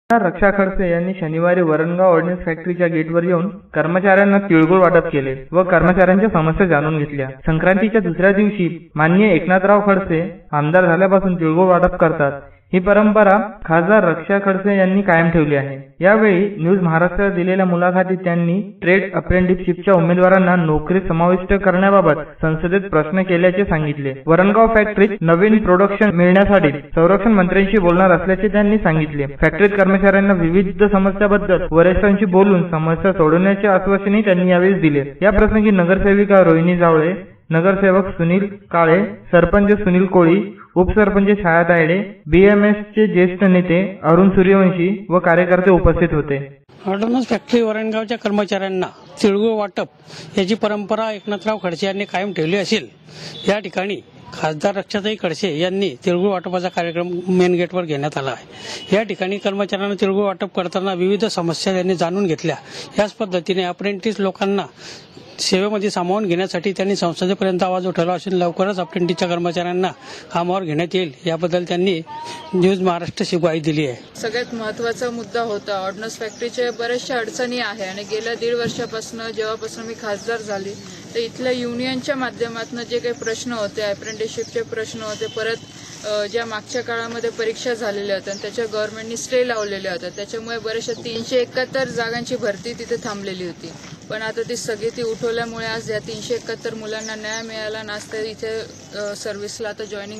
रक्षा खडसे यांनी शनिवारी वरणगाव ऑर्डिनन्स फॅक्टरीच्या गेटवर येऊन कर्मचाऱ्यांना तिळगुळ वाटप केले व कर्मचाऱ्यांच्या समस्या जाणून घेतल्या। संक्रांतीच्या दुसऱ्या दिवशी माननीय एकनाथराव खडसे आमदार झाल्यापासून तिळगुळ वाटप करतात। ही परंपरा खासदार रक्षा खडसे यांनी कायम ठेवली आहे। यावेळी न्यूज महाराष्ट्राला दिलेल्या मुलाखतीत त्यांनी ट्रेड अप्रेंटिसशिपच्या उमेदवारांना नोकरीत समाविष्ट करण्याबाबत संसदेत प्रश्न केल्याचे सांगितले। वरणगाव फॅक्टरीत नवीन प्रोडक्शन मिळण्यासाठी संरक्षण मंत्र्यांशी बोलणार असल्याचे त्यांनी सांगितले। फॅक्टरीत कर्मचाऱ्यांना विविध समस्यांबद्दल वरिष्ठांशी बोलून समस्या सोडवण्याचे आश्वासनही त्यांनी यावेळी दिले। या प्रसंगी नगरसेविका रोहिणी जावळे, नगरसेवक सुनील काळे, सरपंच सुनील कोळी, उपसरपंच छाया तायडे, बीएमएसचे ज्येष्ठ नेते अरुण सूर्यवंशी व कार्यकर्ते उपस्थित होते। ऑर्डिनन्स फॅक्टरी वरणगावच्या कर्मचाऱ्यांना तिळगुळ वाटप याची परंपरा एकनाथराव खडसे यांनी कायम ठेवली असेल। या ठिकाणी खासदार रक्षाताई खडसे यांनी तिळगुळ वाटपाचा कार्यक्रम मेन गेटवर घेण्यात आला आहे। या ठिकाणी कर्मचाऱ्यांना तिळगुळ वाटप करताना विविध समस्या त्यांनी जाणून घेतल्या। याच पद्धतीने अप्रेंटिस लोकांना सेवेमध्ये सामावून घेण्यासाठी त्यांनी संसदेपर्यंत आवाज उठवला असून लवकरच अप्रेंटिसच्या कर्मचाऱ्यांना कामावर घेण्यात येईल याबद्दल त्यांनी न्यूज महाराष्ट्राशी ग्वाही दिली आहे। सगळ्यात महत्त्वाचा मुद्दा होता ऑर्डिनन्स फॅक्टरीचे बरेचशा अडचणी आहे आणि गेल्या 1.5 वर्षापासून जेव्हापासून मी खासदार झाली तर इथल्या युनियनच्या माध्यमातून जे काही प्रश्न होते, अप्रेंटिसशिपचे प्रश्न होते, परत ज्या मागच्या काळामध्ये परीक्षा झालेल्या होत्या त्याच्या गव्हर्नमेंटनी स्टे लावलेल्या होत्या, त्याच्यामुळे बरेचशा 371 जागांची भरती तिथे थांबलेली होती। पण आता ती स्थगिती उठवल्यामुळे आज या 371 मुलांना न्याय मिळाला, आज ते इथे सर्व्हिसला आता जॉईनिंग